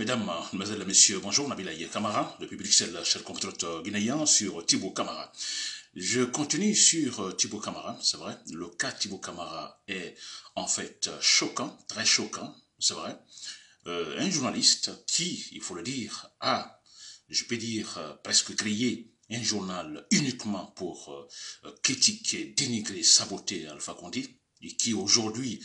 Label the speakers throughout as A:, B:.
A: Mesdames, Mesdemoiselles et Messieurs, bonjour, Nabilaye Kamara, depuis Bruxelles, cher compatriote guinéen, sur Thibaut Camara. Je continue sur Thibaut Camara, c'est vrai. Le cas Thibaut Camara est en fait choquant, très choquant, c'est vrai. Un journaliste qui, il faut le dire, a, je peux dire, presque créé un journal uniquement pour critiquer, dénigrer, saboter Alpha Condé, et qui aujourd'hui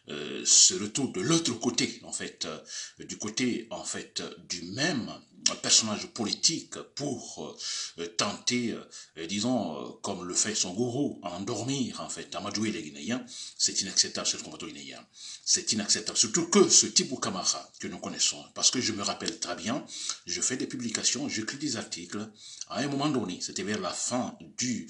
A: se retrouve de l'autre côté, en fait, du côté, en fait, du même personnage politique pour tenter, disons, comme le fait son gourou, à endormir, en fait, amadouer les Guinéens. C'est inacceptable, ce combattant guinéen. C'est inacceptable. Surtout que ce Thibaut Camara que nous connaissons, parce que je me rappelle très bien, je fais des publications, j'écris des articles. À un moment donné, c'était vers la fin du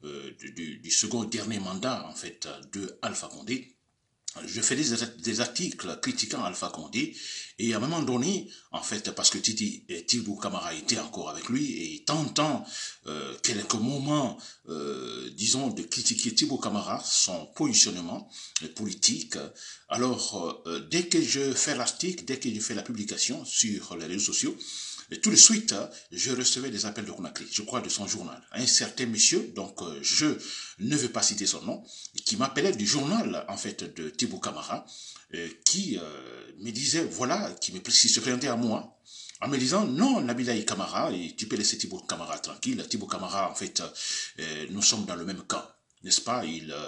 A: second dernier mandat, en fait, de Alpha Condé. Je fais des articles critiquant Alpha Condé et à un moment donné, en fait, parce que Thibaut Camara était encore avec lui et tentant quelques moments, disons, de critiquer Thibaut Camara, son positionnement politique, alors dès que je fais l'article, dès que je fais la publication sur les réseaux sociaux, et tout de suite, je recevais des appels de Conakry, je crois de son journal. Un certain monsieur, donc je ne veux pas citer son nom, qui m'appelait du journal, en fait, de Thibaut Camara, qui me disait, voilà, qui se présentait à moi, en me disant, non, Nabilaye Camara, et tu peux laisser Thibaut Camara tranquille. Thibaut Camara, en fait, nous sommes dans le même camp, n'est-ce pas?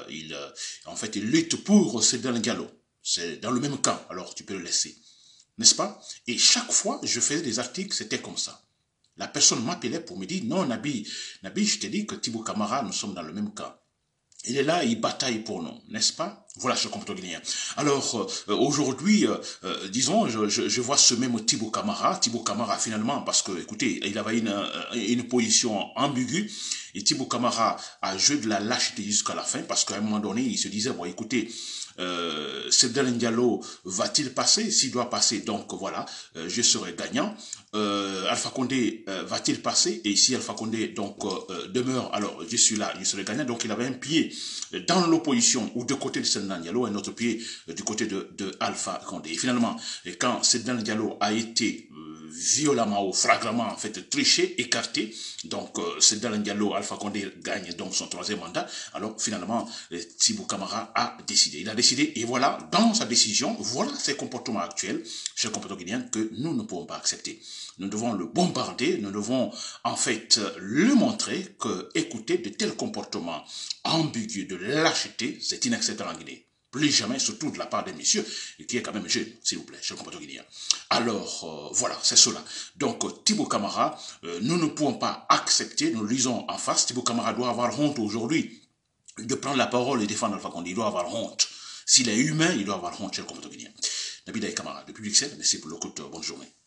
A: En fait, il lutte pour Seydou Diallo. C'est dans le même camp, alors tu peux le laisser. N'est-ce pas? Et chaque fois, je faisais des articles, c'était comme ça. La personne m'appelait pour me dire, non, Nabi, je te dis que Thibaut Camara, nous sommes dans le même cas. Il est là, il bataille pour nous, n'est-ce pas? Voilà ce compatriote guinéen. Alors, aujourd'hui, disons, je vois ce même Thibaut Camara finalement, parce que, écoutez, il avait une position ambiguë, et Thibaut Camara a joué de la lâcheté jusqu'à la fin, parce qu'à un moment donné, il se disait, bon, écoutez, Seydou Diallo va-t-il passer? S'il doit passer, donc voilà, je serai gagnant. Alpha Condé va-t-il passer? Et si Alpha Condé donc demeure, alors je suis là, je serai gagnant. Donc il avait un pied dans l'opposition ou de côté de Seydou Diallo, un autre pied du côté de Alpha Condé. Et finalement, quand Seydou Diallo a été violemment ou flagramment en fait triché, écarté, donc Seydou Diallo, Alpha Condé gagne donc son troisième mandat. Alors finalement, Thibaut Camara a décidé. Il a décidé et voilà, dans sa décision, voilà ses comportements actuels, chez le comportement guinéen que nous ne pouvons pas accepter. Nous devons le bombarder, nous devons en fait lui montrer que, écoutez, de tels comportements ambigus, de lâcheté, c'est inacceptable en Guinée. Plus jamais, surtout de la part des messieurs, qui est quand même jeune, s'il vous plaît, chez le compatriote guinéen. Alors, voilà, c'est cela. Donc, Thibaut Camara, nous ne pouvons pas accepter, nous le lisons en face, Thibaut Camara doit avoir honte aujourd'hui de prendre la parole et défendre Alpha Condé. Il doit avoir honte. S'il est humain, il doit avoir honte chez le compatriote guinéen. Nabilaye Camara, depuis Bruxelles, merci pour le coup de bonne journée.